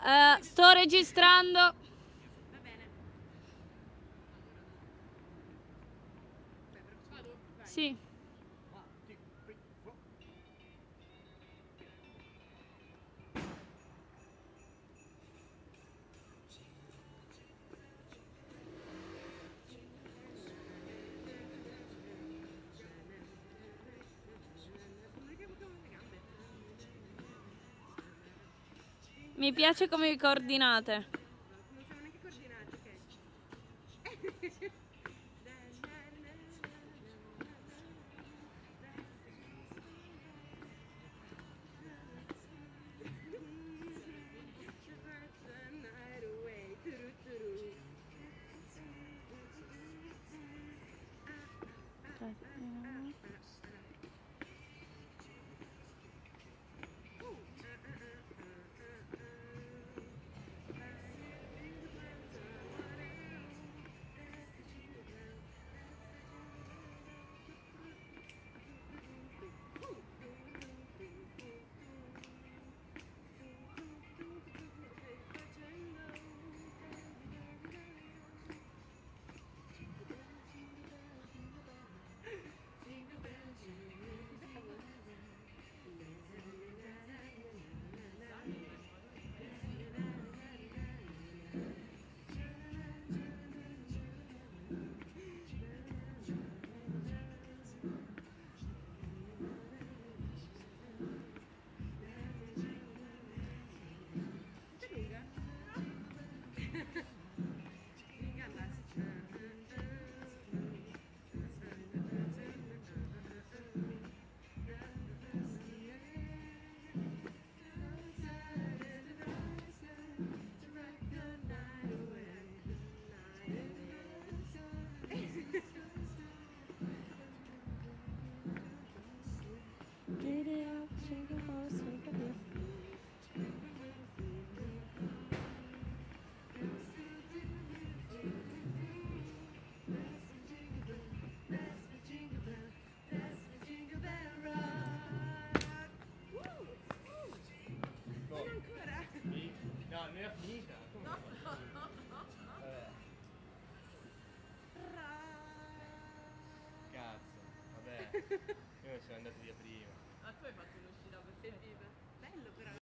Sto registrando. Va bene. Vado? Vai. Sì. Mi piace come vi coordinate. Non siamo neanche coordinati, ok? No, non era finita. No. Vabbè. Cazzo, vabbè. Noi siamo andati via prima. Ah, tu hai fatto un'uscita per bello però.